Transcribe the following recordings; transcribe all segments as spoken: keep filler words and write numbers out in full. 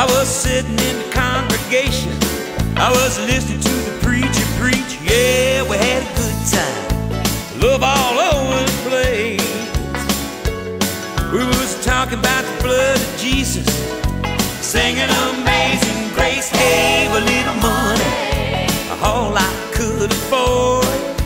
was sitting in the congregation, I was listening to the preacher preach. Yeah, we had a good time, love all over the place. We was talking about the blood of Jesus, singing Amazing Grace. Gave a little money, all I could afford,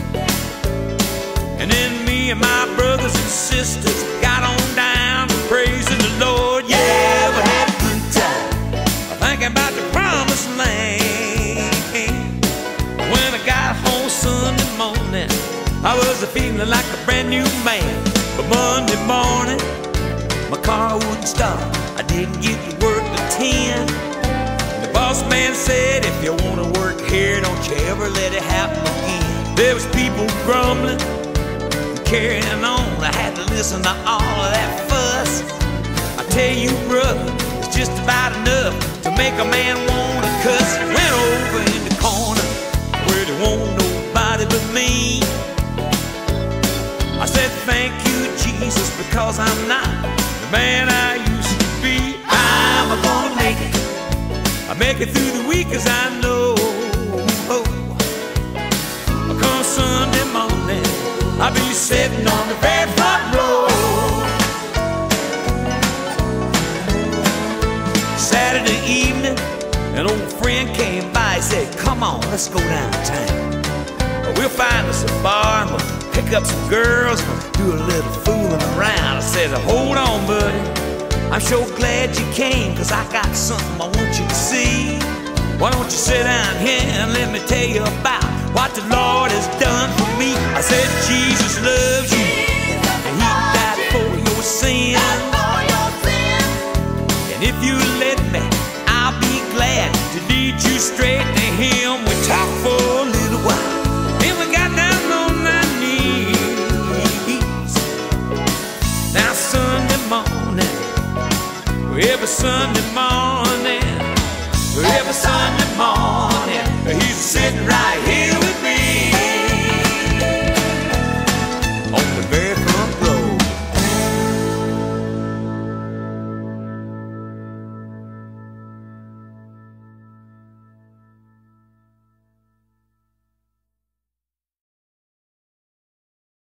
and then me and my brothers and sisters got on down to praising the Lord. Yeah, we had a good time, thinking about the promised land. When I got home Sunday morning, I was feeling like a brand new man. But Monday morning, my car wouldn't start. I didn't get to work till ten. The boss man said, if you want to work here, don't you ever let it happen again. There was people grumbling and carrying on. I had to listen to all of that fuss. I tell you, brother, it's just about enough to make a man want to cuss. Went over in the corner where there won't nobody but me. I said, thank you, Jesus, because I'm not the man I used to be. I'm gonna make it. I make it through the week, cause I know oh, come Sunday morning, I'll be sitting on the very front row. Saturday evening, an old friend came by. He said, come on, let's go downtown. We'll find us a bar and we'll pick up some girls and we'll do a little fooling around. I said, hold on, buddy, I'm sure glad you came, cause I got something I want you to see. Why don't you sit down here and let me tell you about what the Lord has done for me. I said, Jesus loves you, and He died for your sins, and if you let me, I'll be glad to lead you straight to Him. We talked for a little while, then we got down on our knees. Now Sunday morning, every Sunday morning, every Sunday morning, He's sitting right here.